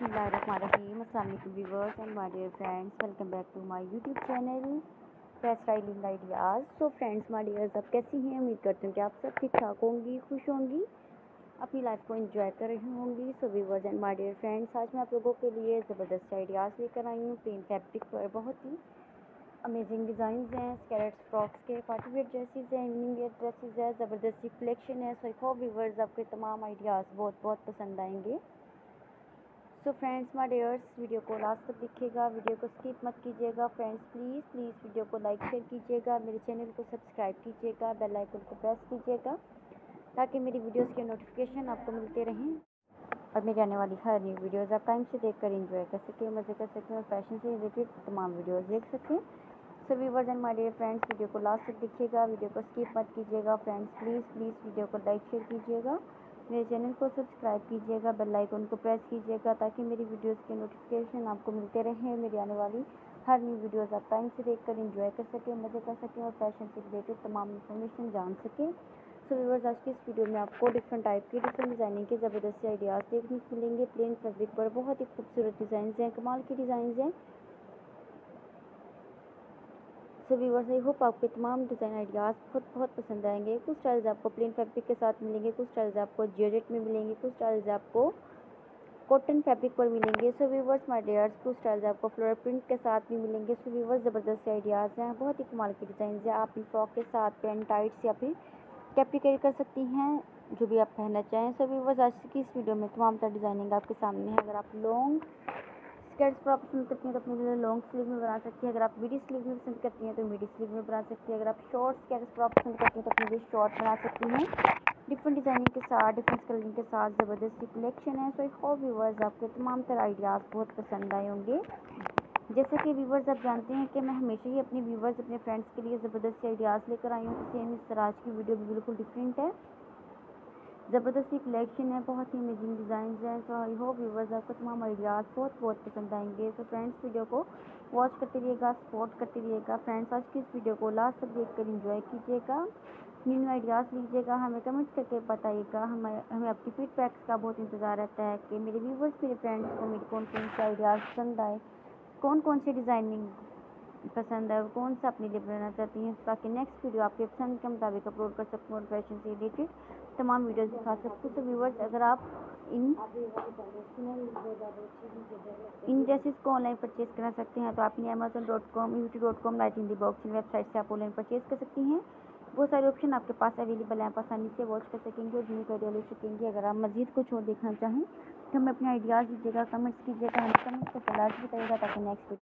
बिस्मिल्लाहिर्रहमानिर्रहीम। अस्सलाम वालेकुम viewers and my dear friends, welcome back to my YouTube channel fair styling ideas. So friends my dears, आप कैसी हैं? उम्मीद करती हूँ कि आप सब ठीक ठाक होंगी, खुश होंगी, अपनी लाइफ को एंजॉय कर रही होंगी। So viewers and my dear friends, आज मैं आप लोगों के लिए ज़बरदस्त आइडियाज़ लेकर आई हूँ। प्लेन फैब्रिक पर बहुत ही अमेजिंग डिज़ाइंस हैं, स्कर्ट्स, फ्रॉक्स के, पार्टी वेयर ड्रेसेस हैं, इवनिंग वेयर ड्रेसेस है, ज़बरदस्त कलेक्शन है। सो आई होप व्यूअर्स आपके तमाम आइडियाज़ बहुत पसंद आएंगे। So friends my dears, video को लास्ट तक देखिएगा, वीडियो को स्किप मत कीजिएगा। फ्रेंड्स प्लीज़ वीडियो को लाइक शेयर कीजिएगा, मेरे चैनल को सब्सक्राइब कीजिएगा, बेल आइकन को प्रेस कीजिएगा ताकि मेरी वीडियोस के नोटिफिकेशन आपको मिलते रहें और मेरी आने वाली हर न्यू वीडियोस आप टाइम से देखकर एंजॉय कर सकें, मज़े कर सकें और फैशन से रिलेटेड तमाम वीडियोस देख सकें। So viewers and my dear friends, video को लास्ट तक देखिएगा, वीडियो को स्किप मत कीजिएगा। फ्रेंड्स प्लीज़ वीडियो को लाइक शेयर कीजिएगा, मेरे चैनल को सब्सक्राइब कीजिएगा, बेल आइकन को प्रेस कीजिएगा ताकि मेरी वीडियोस के नोटिफिकेशन आपको मिलते रहें, मेरी आने वाली हर न्यू वीडियोस आप टाइम से देखकर एंजॉय कर सकें, मज़े कर सकें और फैशन से रिलेटेड तमाम इन्फॉर्मेशन जान सकें। सो व्यूअर्स, आज की इस वीडियो में आपको डिफरेंट टाइप की डिफरेंट डिज़ाइनिंग के ज़बरदस्त आइडियाज़ देखने को मिलेंगे। प्लेन फैब्रिक पर बहुत ही खूबसूरत डिज़ाइन हैं, कमाल की डिज़ाइन हैं। सो व्यूअर्स, आई होप आपके तमाम डिज़ाइन आइडियाज़ बहुत पसंद आएंगे। कुछ स्टाइल्स आपको प्लेन फैब्रिक के साथ मिलेंगे, कुछ स्टाइल्स आपको जॉर्जेट में मिलेंगे, कुछ स्टाइल्स आपको कॉटन फैब्रिक पर मिलेंगे। सो व्यूअर्स माय डियर्स, कुछ स्टाइल्स आपको फ्लोरल प्रिंट के साथ भी मिलेंगे। सो व्यूअर्स, ज़बरदस्त आइडियाज़ हैं, बहुत ही कमाल के डिज़ाइन हैं। आप इन फ्रॉक के साथ पेन टाइट्स या फिर कैप्री कैरी कर सकती हैं, जो भी आप पहनना चाहें। सो व्यूअर्स, आज की इस वीडियो में तमाम तरह डिज़ाइनिंग आपके सामने है। अगर आप लॉन्ग स्कर्ट्स फ्रॉक पसंद करती हैं तो अपने लिए लॉन्ग स्लीव में बना सकती हैं। अगर आप मिडी स्लीव में पसंद करती हैं तो मिडी स्लीव में बना सकती हैं। अगर आप शॉर्ट स्कर्ट्स फ्रॉक पसंद करती हैं तो अपने लिए शॉर्ट बना सकती हैं। डिफरेंट डिज़ाइनिंग के साथ, डिफरेंट कलरिंग के साथ ज़बरदस्त कलेक्शन है। सो आई होप व्यूअर्स आपको तमाम तरह आइडियाज़ बहुत पसंद आए होंगे। जैसे कि व्यूवर्स, आप जानते हैं कि मैं हमेशा ही अपने व्यूवर्स, अपने फ्रेंड्स के लिए ज़बरदस्त आइडियाज़ लेकर आई हूँ। सेम इस तरह आज की वीडियो भी बिल्कुल डिफरेंट है, ज़बरदस्ती कलेक्शन है, बहुत ही अमेजिंग डिज़ाइन हैं। सो आई होप व्यूवर्स आपको तमाम आइडियाज़ बहुत पसंद आएंगे। सो फ्रेंड्स, वीडियो को वॉच करते रहिएगा, सपोर्ट करते रहिएगा। फ्रेंड्स, आज की इस वीडियो को लास्ट तक देखकर एंजॉय कीजिएगा, न्यू आइडियाज़ लीजिएगा, हमें कमेंट्स करके बताइएगा। हमें आपकी फीडबैक्स का बहुत इंतज़ार रहता है कि मेरे व्यूवर्स, मेरे फ्रेंड्स को मेरी कौन से आइडियाज़ पसंद आए, कौन सी डिज़ाइनिंग पसंद है, कौन सा अपने लिए बनाना चाहती हैं, ताकि नेक्स्ट वीडियो आपके पसंद के मुताबिक अपलोड कर सकूँ और फैशन से रिलेटेड तमाम वीडियोस दिखा सकूँ। तो व्यूवर्स, अगर आप इन ड्रेसेस को ऑनलाइन परचेज करना सकते हैं तो आप Amazon.com, UT.com, light in the box website से आप ऑनलाइन परचेज कर सकती हैं। बहुत सारे ऑप्शन आपके पास अवेलेबल हैं, आप आसानी से वॉच कर सकेंगे और न्यू आइडिया ले सकेंगे। अगर आप मजीद कुछ और देखना चाहें तो हमें अपने आइडियाज़ दीजिएगा, कमेंट्स कीजिएगा, हमें कमेंट्स करके लाजमी बताइएगा ताकि नेक्स्ट